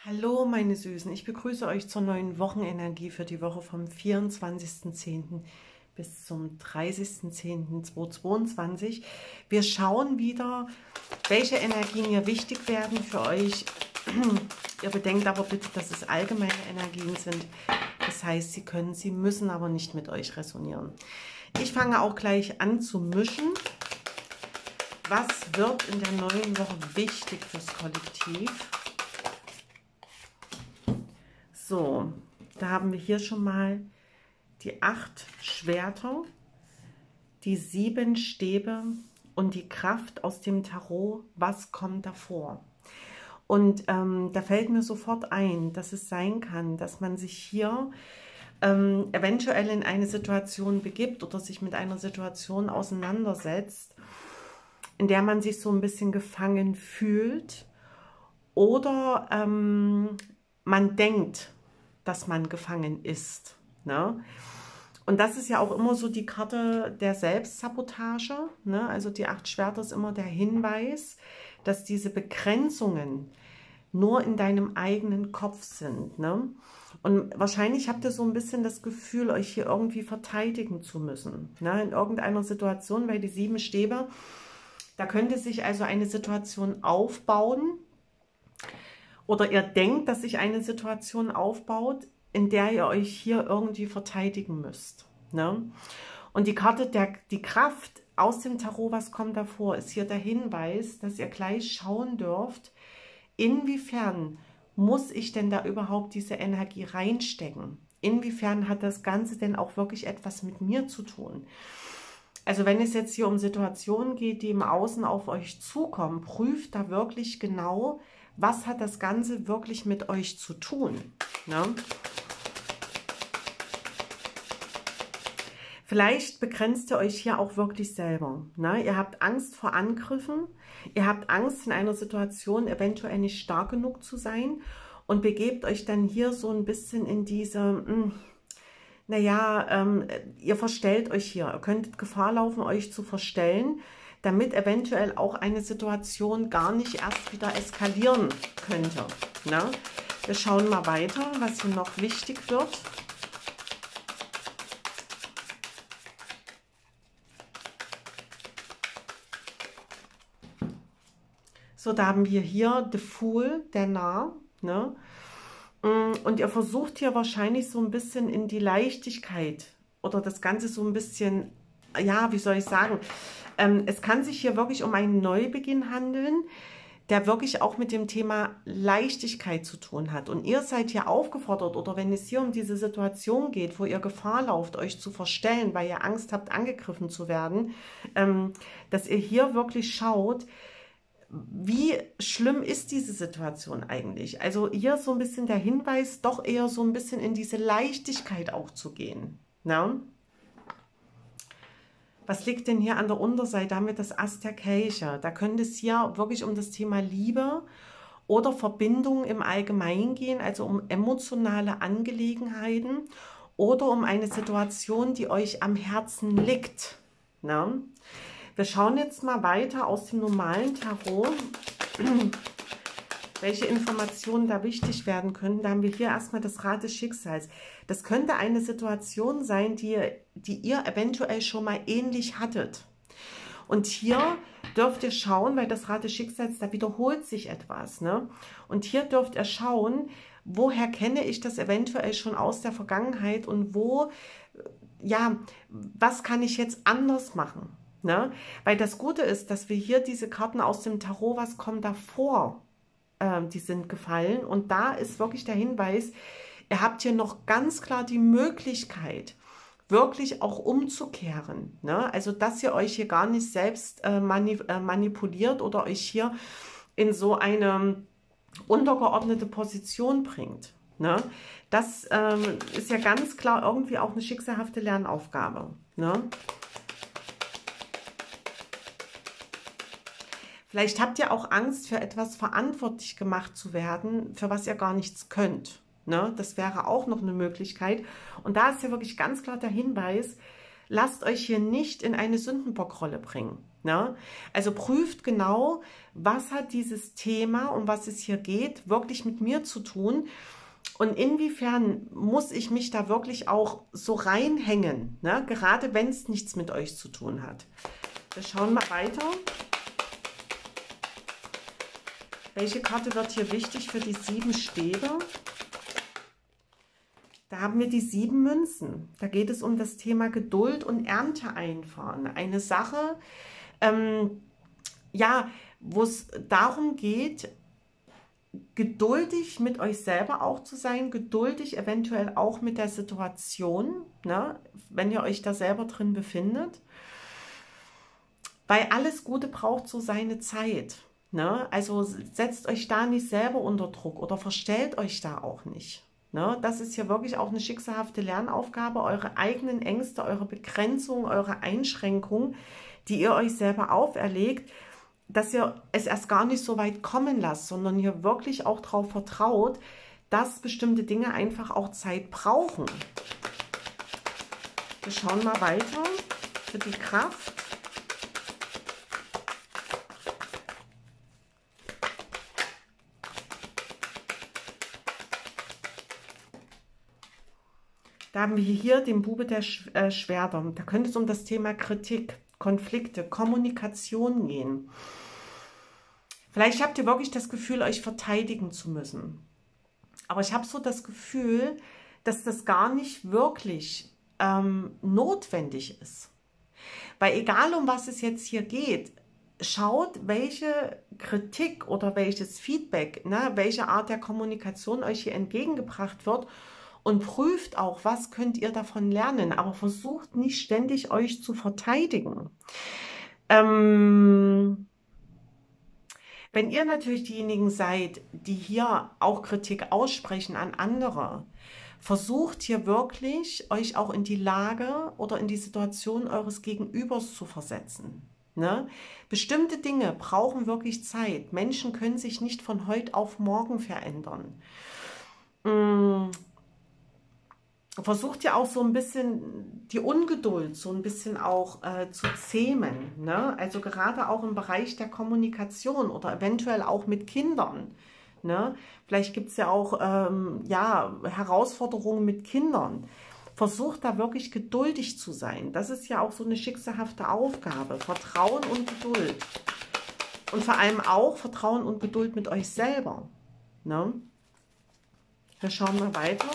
Hallo meine Süßen, ich begrüße euch zur neuen Wochenenergie für die Woche vom 24.10. bis zum 30.10.2022. Wir schauen wieder, welche Energien hier wichtig werden für euch. Ihr bedenkt aber bitte, dass es allgemeine Energien sind. Das heißt, sie müssen aber nicht mit euch resonieren. Ich fange auch gleich an zu mischen. Was wird in der neuen Woche wichtig fürs Kollektiv? So, da haben wir hier schon mal die 8 Schwerter, die 7 Stäbe und die Kraft aus dem Tarot. Was kommt davor? Und da fällt mir sofort ein, dass es sein kann, dass man sich hier eventuell in eine Situation begibt oder sich mit einer Situation auseinandersetzt, in der man sich so ein bisschen gefangen fühlt oder man denkt, dass man gefangen ist. Ne? Und das ist ja auch immer so die Karte der Selbstsabotage. Ne? Also die 8 Schwerter ist immer der Hinweis, dass diese Begrenzungen nur in deinem eigenen Kopf sind. Ne? Und wahrscheinlich habt ihr so ein bisschen das Gefühl, euch hier irgendwie verteidigen zu müssen. Ne? In irgendeiner Situation, weil die 7 Stäbe, da könnte sich also eine Situation aufbauen, oder ihr denkt, dass sich eine Situation aufbaut, in der ihr euch hier irgendwie verteidigen müsst. Ne? Und die Karte, die Kraft aus dem Tarot, was kommt davor, ist hier der Hinweis, dass ihr gleich schauen dürft, inwiefern muss ich denn da überhaupt diese Energie reinstecken? Inwiefern hat das Ganze denn auch wirklich etwas mit mir zu tun? Also wenn es jetzt hier um Situationen geht, die im Außen auf euch zukommen, prüft da wirklich genau, was hat das Ganze wirklich mit euch zu tun. Ne? Vielleicht begrenzt ihr euch hier auch wirklich selber. Ne? Ihr habt Angst vor Angriffen, ihr habt Angst, in einer Situation eventuell nicht stark genug zu sein und begebt euch dann hier so ein bisschen in diese... naja, ihr verstellt euch hier. Ihr könntet Gefahr laufen, euch zu verstellen, damit eventuell auch eine Situation gar nicht erst wieder eskalieren könnte. Ne? Wir schauen mal weiter, was hier noch wichtig wird. So, da haben wir hier The Fool, der Narr. Ne? Und ihr versucht hier wahrscheinlich so ein bisschen in die Leichtigkeit oder das Ganze so ein bisschen, ja, wie soll ich sagen, es kann sich hier wirklich um einen Neubeginn handeln, der wirklich auch mit dem Thema Leichtigkeit zu tun hat. Und ihr seid hier aufgefordert, oder wenn es hier um diese Situation geht, wo ihr Gefahr lauft, euch zu verstellen, weil ihr Angst habt, angegriffen zu werden, dass ihr hier wirklich schaut, wie schlimm ist diese Situation eigentlich? Also hier so ein bisschen der Hinweis, doch eher so ein bisschen in diese Leichtigkeit auch zu gehen. Ne? Was liegt denn hier an der Unterseite? Da haben wir das Ass der Kelche. Da könnte es hier wirklich um das Thema Liebe oder Verbindung im Allgemeinen gehen, also um emotionale Angelegenheiten oder um eine Situation, die euch am Herzen liegt. Ne? Wir schauen jetzt mal weiter aus dem normalen Tarot, welche Informationen da wichtig werden können. Da haben wir hier erstmal das Rad des Schicksals. Das könnte eine Situation sein, die ihr eventuell schon mal ähnlich hattet. Und hier dürft ihr schauen, weil das Rad des Schicksals, da wiederholt sich etwas. Ne? Und hier dürft ihr schauen, woher kenne ich das eventuell schon aus der Vergangenheit und wo, ja, was kann ich jetzt anders machen? Ne? Weil das Gute ist, dass wir hier diese Karten aus dem Tarot, was kommt davor, die sind gefallen. Und da ist wirklich der Hinweis, ihr habt hier noch ganz klar die Möglichkeit, wirklich auch umzukehren. Ne? Also, dass ihr euch hier gar nicht selbst manipuliert oder euch hier in so eine untergeordnete Position bringt. Ne? Das ist ja ganz klar irgendwie auch eine schicksalhafte Lernaufgabe. Ne? Vielleicht habt ihr auch Angst, für etwas verantwortlich gemacht zu werden, für was ihr gar nichts könnt. Ne? Das wäre auch noch eine Möglichkeit. Und da ist ja wirklich ganz klar der Hinweis, lasst euch hier nicht in eine Sündenbockrolle bringen. Ne? Also prüft genau, was hat dieses Thema, um was es hier geht, wirklich mit mir zu tun und inwiefern muss ich mich da wirklich auch so reinhängen, ne? Gerade wenn es nichts mit euch zu tun hat. Wir schauen mal weiter. Welche Karte wird hier wichtig für die 7 Stäbe? Da haben wir die 7 Münzen. Da geht es um das Thema Geduld und Ernte einfahren. Eine Sache, ja, wo es darum geht, geduldig mit euch selber auch zu sein, geduldig eventuell auch mit der Situation, ne, wenn ihr euch da selber drin befindet. Weil alles Gute braucht so seine Zeit. Ne? Also setzt euch da nicht selber unter Druck oder verstellt euch da auch nicht. Ne? Das ist hier wirklich auch eine schicksalhafte Lernaufgabe, eure eigenen Ängste, eure Begrenzungen, eure Einschränkungen, die ihr euch selber auferlegt, dass ihr es erst gar nicht so weit kommen lasst, sondern ihr wirklich auch darauf vertraut, dass bestimmte Dinge einfach auch Zeit brauchen. Wir schauen mal weiter für die Kraft. Da haben wir hier den Bube der Schwerter. Da könnte es um das Thema Kritik, Konflikte, Kommunikation gehen. Vielleicht habt ihr wirklich das Gefühl, euch verteidigen zu müssen. Aber ich habe so das Gefühl, dass das gar nicht wirklich notwendig ist. Weil egal, um was es jetzt hier geht, schaut, welche Kritik oder welches Feedback, ne, welche Art der Kommunikation euch hier entgegengebracht wird und prüft auch, was könnt ihr davon lernen, aber versucht nicht ständig euch zu verteidigen. Wenn ihr natürlich diejenigen seid, die hier auch Kritik aussprechen an andere, versucht hier wirklich, euch auch in die Lage oder in die Situation eures Gegenübers zu versetzen. Ne? Bestimmte Dinge brauchen wirklich Zeit. Menschen können sich nicht von heute auf morgen verändern. Versucht ja auch so ein bisschen die Ungeduld so ein bisschen auch zu zähmen. Ne? Also gerade auch im Bereich der Kommunikation oder eventuell auch mit Kindern. Ne? Vielleicht gibt es ja auch ja, Herausforderungen mit Kindern. Versucht da wirklich geduldig zu sein. Das ist ja auch so eine schicksalhafte Aufgabe. Vertrauen und Geduld. Und vor allem auch Vertrauen und Geduld mit euch selber. Ne? Wir schauen mal weiter.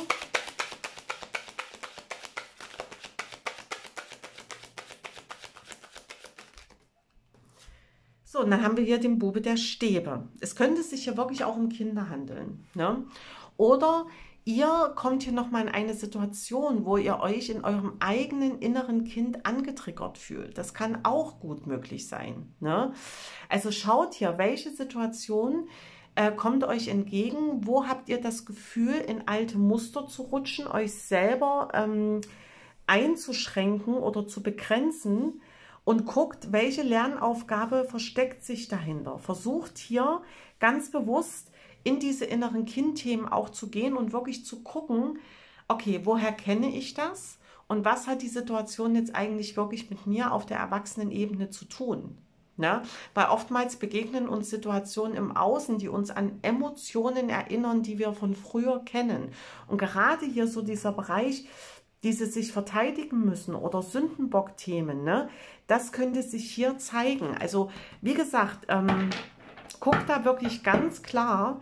So, und dann haben wir hier den Bube der Stäbe. Es könnte sich hier wirklich auch um Kinder handeln. Ne? Oder ihr kommt hier nochmal in eine Situation, wo ihr euch in eurem eigenen inneren Kind angetriggert fühlt. Das kann auch gut möglich sein. Ne? Also schaut hier, welche Situation kommt euch entgegen, wo habt ihr das Gefühl, in alte Muster zu rutschen, euch selber einzuschränken oder zu begrenzen. Und guckt, welche Lernaufgabe versteckt sich dahinter. Versucht hier ganz bewusst in diese inneren Kindthemen auch zu gehen und wirklich zu gucken, okay, woher kenne ich das? Und was hat die Situation jetzt eigentlich wirklich mit mir auf der Erwachsenenebene zu tun? Ne? Weil oftmals begegnen uns Situationen im Außen, die uns an Emotionen erinnern, die wir von früher kennen. Und gerade hier so dieser Bereich, diese sich verteidigen müssen oder Sündenbock-Themen, ne? Das könnte sich hier zeigen. Also wie gesagt, guckt da wirklich ganz klar,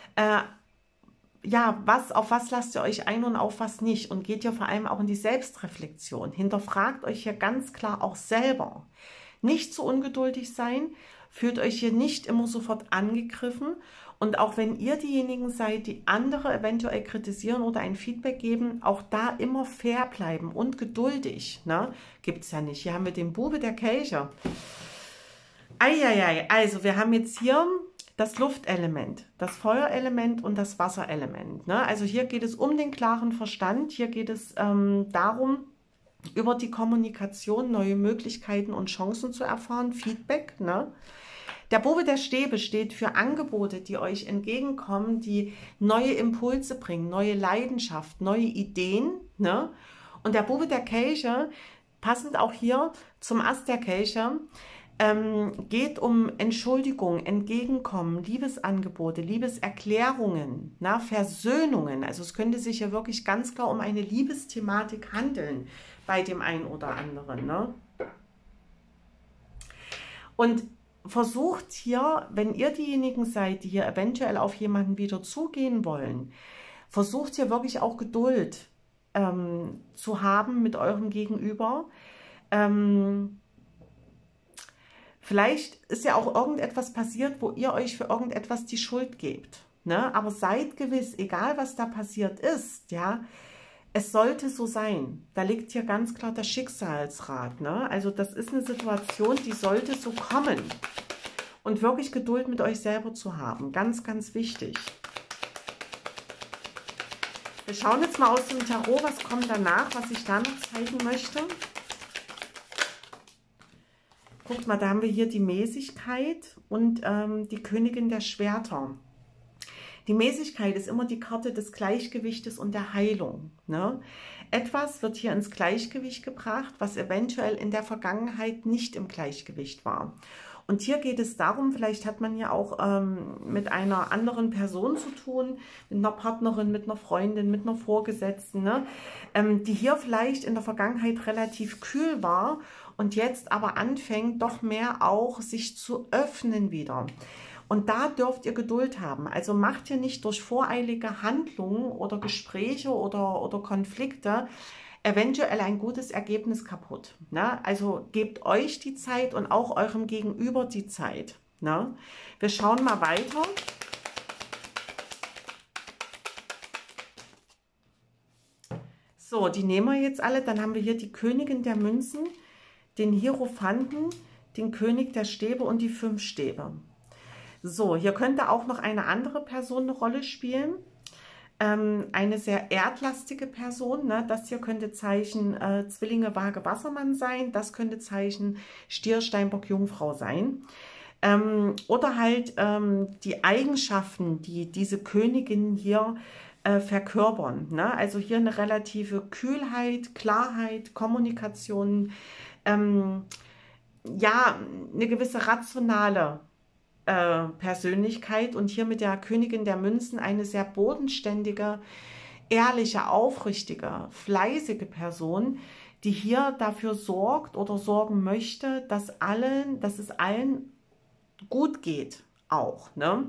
ja, auf was lasst ihr euch ein und auf was nicht. Und geht ja vor allem auch in die Selbstreflexion. Hinterfragt euch hier ganz klar auch selber. Nicht zu ungeduldig sein, fühlt euch hier nicht immer sofort angegriffen. Und auch wenn ihr diejenigen seid, die andere eventuell kritisieren oder ein Feedback geben, auch da immer fair bleiben und geduldig. Ne? Gibt es ja nicht. Hier haben wir den Bube der Kelche. Eieiei, also wir haben jetzt hier das Luftelement, das Feuerelement und das Wasserelement. Ne? Also hier geht es um den klaren Verstand. Hier geht es darum, über die Kommunikation neue Möglichkeiten und Chancen zu erfahren. Feedback, ne? Der Bube der Stäbe steht für Angebote, die euch entgegenkommen, die neue Impulse bringen, neue Leidenschaft, neue Ideen. Ne? Und der Bube der Kelche, passend auch hier zum Ast der Kelche, Geht um Entschuldigung, Entgegenkommen, Liebesangebote, Liebeserklärungen, na, Versöhnungen. Also es könnte sich ja wirklich ganz klar um eine Liebesthematik handeln bei dem einen oder anderen. Ne? Und versucht hier, wenn ihr diejenigen seid, die hier eventuell auf jemanden wieder zugehen wollen, versucht hier wirklich auch Geduld zu haben mit eurem Gegenüber. Vielleicht ist ja auch irgendetwas passiert, wo ihr euch für irgendetwas die Schuld gebt. Ne? Aber seid gewiss, egal was da passiert ist, ja, es sollte so sein. Da liegt hier ganz klar der Schicksalsrat. Ne? Also das ist eine Situation, die sollte so kommen. Und wirklich Geduld mit euch selber zu haben. Ganz, ganz wichtig. Wir schauen jetzt mal aus dem Tarot, was kommt danach, was ich da noch zeigen möchte. Guckt mal, da haben wir hier die Mäßigkeit und die Königin der Schwerter. Die Mäßigkeit ist immer die Karte des Gleichgewichtes und der Heilung. Ne? Etwas wird hier ins Gleichgewicht gebracht, was eventuell in der Vergangenheit nicht im Gleichgewicht war. Und hier geht es darum, vielleicht hat man ja auch mit einer anderen Person zu tun, mit einer Partnerin, mit einer Freundin, mit einer Vorgesetzten, ne? Die hier vielleicht in der Vergangenheit relativ kühl war und jetzt aber anfängt, doch mehr auch sich zu öffnen wieder. Und da dürft ihr Geduld haben. Also macht ihr nicht durch voreilige Handlungen oder Gespräche oder Konflikte eventuell ein gutes Ergebnis kaputt. Ne? Also gebt euch die Zeit und auch eurem Gegenüber die Zeit. Ne? Wir schauen mal weiter. So, die nehmen wir jetzt alle. Dann haben wir hier die Königin der Münzen, den Hierophanten, den König der Stäbe und die 5 Stäbe. So, hier könnte auch noch eine andere Person eine Rolle spielen. Eine sehr erdlastige Person, ne? Das hier könnte Zeichen Zwillinge, Waage, Wassermann sein, das könnte Zeichen Stier, Steinbock, Jungfrau sein. Oder halt die Eigenschaften, die diese Königinnen hier verkörpern. Ne? Also hier eine relative Kühlheit, Klarheit, Kommunikation, ja, eine gewisse rationale Persönlichkeit und hier mit der Königin der Münzen eine sehr bodenständige, ehrliche, aufrichtige, fleißige Person, die hier dafür sorgt oder sorgen möchte, dass es allen gut geht auch. Ne?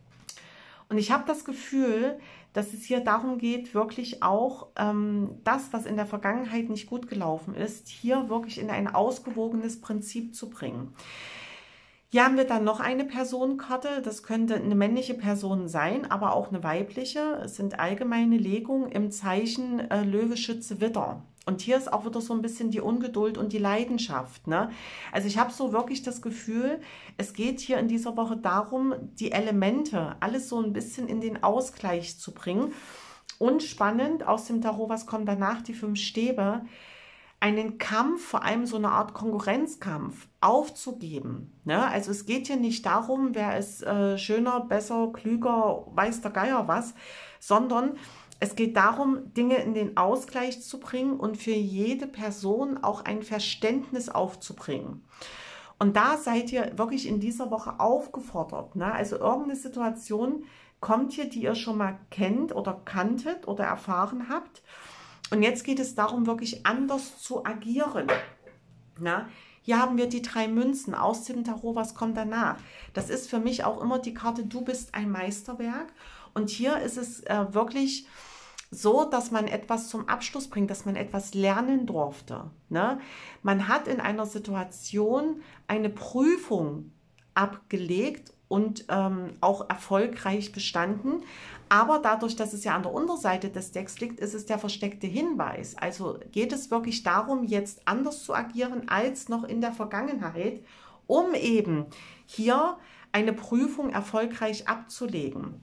Und ich habe das Gefühl, dass es hier darum geht, wirklich auch das, was in der Vergangenheit nicht gut gelaufen ist, hier wirklich in ein ausgewogenes Prinzip zu bringen. Hier haben wir dann noch eine Personenkarte, das könnte eine männliche Person sein, aber auch eine weibliche. Es sind allgemeine Legungen im Zeichen Löwe, Schütze, Widder. Und hier ist auch wieder so ein bisschen die Ungeduld und die Leidenschaft. Ne? Also ich habe so wirklich das Gefühl, es geht hier in dieser Woche darum, die Elemente, alles so ein bisschen in den Ausgleich zu bringen. Und spannend, aus dem Tarot, was kommt danach, die 5 Stäbe, einen Kampf, vor allem so eine Art Konkurrenzkampf, aufzugeben. Ne? Also es geht hier nicht darum, wer ist schöner, besser, klüger, weiß der Geier was, sondern es geht darum, Dinge in den Ausgleich zu bringen und für jede Person auch ein Verständnis aufzubringen. Und da seid ihr wirklich in dieser Woche aufgefordert. Ne? Also irgendeine Situation kommt hier, die ihr schon mal kennt oder kanntet oder erfahren habt. Und jetzt geht es darum, wirklich anders zu agieren. Na, hier haben wir die 3 Münzen aus dem Tarot, was kommt danach? Das ist für mich auch immer die Karte, du bist ein Meisterwerk. Und hier ist es wirklich so, dass man etwas zum Abschluss bringt, dass man etwas lernen durfte. Ne? Man hat in einer Situation eine Prüfung abgelegt und auch erfolgreich bestanden. Aber dadurch, dass es ja an der Unterseite des Decks liegt, ist es der versteckte Hinweis. Also geht es wirklich darum, jetzt anders zu agieren als noch in der Vergangenheit, um eben hier eine Prüfung erfolgreich abzulegen.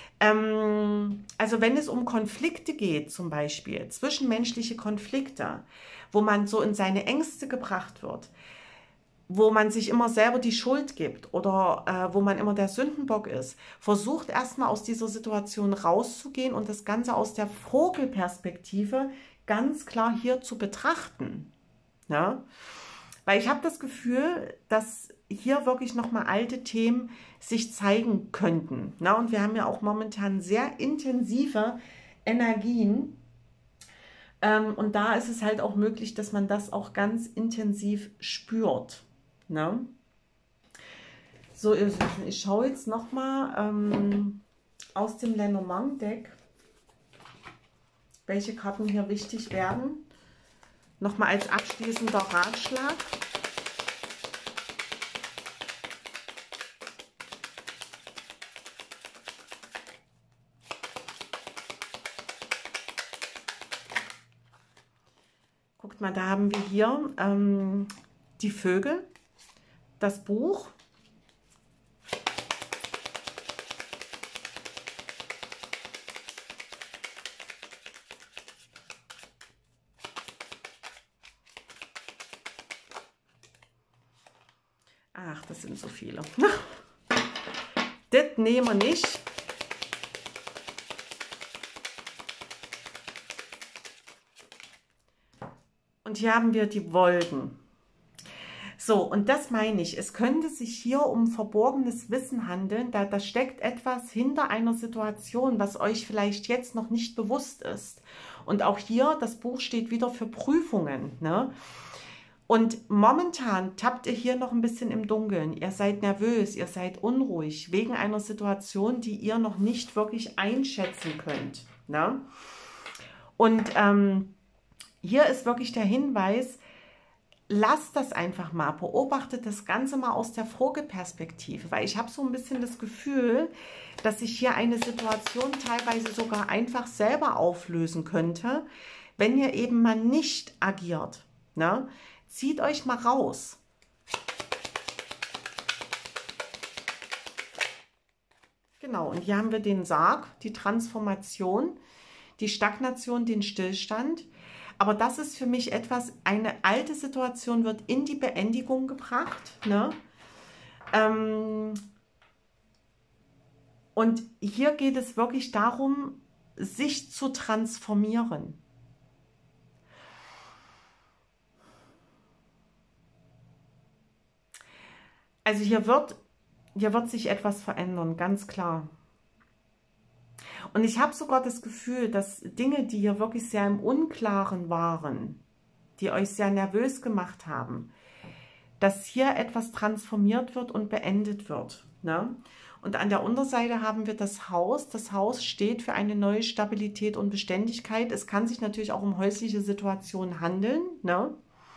Also wenn es um Konflikte geht, zum Beispiel zwischenmenschliche Konflikte, wo man so in seine Ängste gebracht wird, wo man sich immer selber die Schuld gibt oder wo man immer der Sündenbock ist, versucht erstmal aus dieser Situation rauszugehen und das Ganze aus der Vogelperspektive ganz klar hier zu betrachten. Ja? Weil ich habe das Gefühl, dass hier wirklich nochmal alte Themen sich zeigen könnten. Ne? Und wir haben ja auch momentan sehr intensive Energien. Und da ist es halt auch möglich, dass man das auch ganz intensiv spürt. Ne? So, ich schaue jetzt nochmal aus dem Lenormand-Deck, welche Karten hier wichtig werden. Nochmal als abschließender Ratschlag. Guckt mal, da haben wir hier die Vögel, das Buch. Ach, das sind so viele. Das nehmen wir nicht. Und hier haben wir die Wolken. So, und das meine ich. Es könnte sich hier um verborgenes Wissen handeln. Da steckt etwas hinter einer Situation, was euch vielleicht jetzt noch nicht bewusst ist. Und auch hier, das Buch steht wieder für Prüfungen, ne? Und momentan tappt ihr hier noch ein bisschen im Dunkeln. Ihr seid nervös, ihr seid unruhig wegen einer Situation, die ihr noch nicht wirklich einschätzen könnt, ne? Und hier ist wirklich der Hinweis, lasst das einfach mal, beobachtet das Ganze mal aus der Vogelperspektive, weil ich habe so ein bisschen das Gefühl, dass sich hier eine Situation teilweise sogar einfach selber auflösen könnte, wenn ihr eben mal nicht agiert, ne? Zieht euch mal raus. Genau, und hier haben wir den Sarg, die Transformation, die Stagnation, den Stillstand. Aber das ist für mich etwas, eine alte Situation wird in die Beendigung gebracht, ne? Und hier geht es wirklich darum, sich zu transformieren. Also hier wird sich etwas verändern, ganz klar. Und ich habe sogar das Gefühl, dass Dinge, die hier wirklich sehr im Unklaren waren, die euch sehr nervös gemacht haben, dass hier etwas transformiert wird und beendet wird, ne? Und an der Unterseite haben wir das Haus. Das Haus steht für eine neue Stabilität und Beständigkeit. Es kann sich natürlich auch um häusliche Situationen handeln, ne?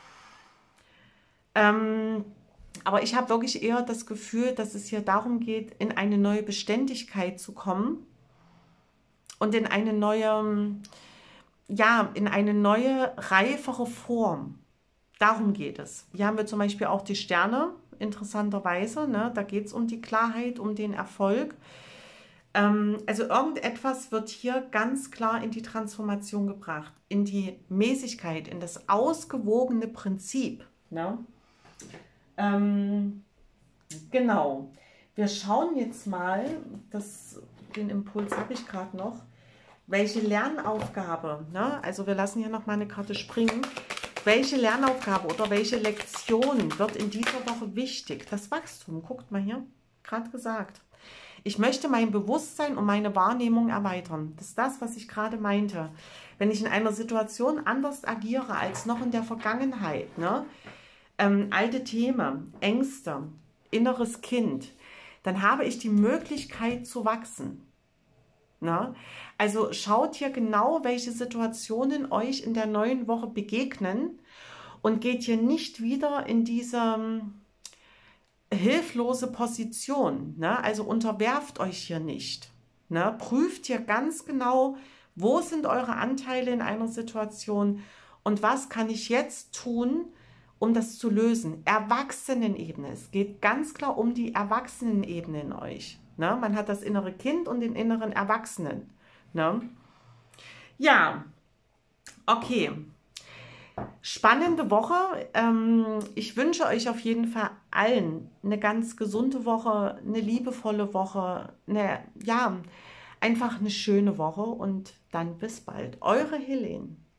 Aber ich habe wirklich eher das Gefühl, dass es hier darum geht, in eine neue Beständigkeit zu kommen und in eine neue, ja, in eine neue, reifere Form. Darum geht es. Hier haben wir zum Beispiel auch die Sterne, interessanterweise, ne? Da geht es um die Klarheit, um den Erfolg. Also irgendetwas wird hier ganz klar in die Transformation gebracht, in die Mäßigkeit, in das ausgewogene Prinzip, ne? Genau. Wir schauen jetzt mal, den Impuls habe ich gerade noch, welche Lernaufgabe, ne? Also wir lassen hier noch mal eine Karte springen. Welche Lernaufgabe oder welche Lektion wird in dieser Woche wichtig? Das Wachstum, guckt mal hier, gerade gesagt. Ich möchte mein Bewusstsein und meine Wahrnehmung erweitern. Das ist das, was ich gerade meinte. Wenn ich in einer Situation anders agiere als noch in der Vergangenheit, ne? Alte Themen, Ängste, inneres Kind, dann habe ich die Möglichkeit zu wachsen. Na? Also schaut hier genau, welche Situationen euch in der neuen Woche begegnen und geht hier nicht wieder in diese hilflose Position. Ne? Also unterwerft euch hier nicht. Ne? Prüft hier ganz genau, wo sind eure Anteile in einer Situation und was kann ich jetzt tun, um das zu lösen. Erwachsenenebene. Es geht ganz klar um die Erwachsenenebene in euch. Ne? Man hat das innere Kind und den inneren Erwachsenen. Ne? Ja, okay. Spannende Woche. Ich wünsche euch auf jeden Fall allen eine ganz gesunde Woche, eine liebevolle Woche, ja, einfach eine schöne Woche und dann bis bald. Eure Helene.